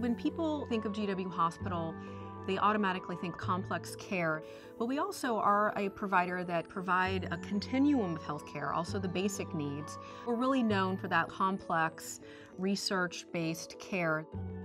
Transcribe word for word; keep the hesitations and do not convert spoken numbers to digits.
When people think of G W Hospital, they automatically think complex care, but we also are a provider that provide a continuum of healthcare, also the basic needs. We're really known for that complex, research-based care.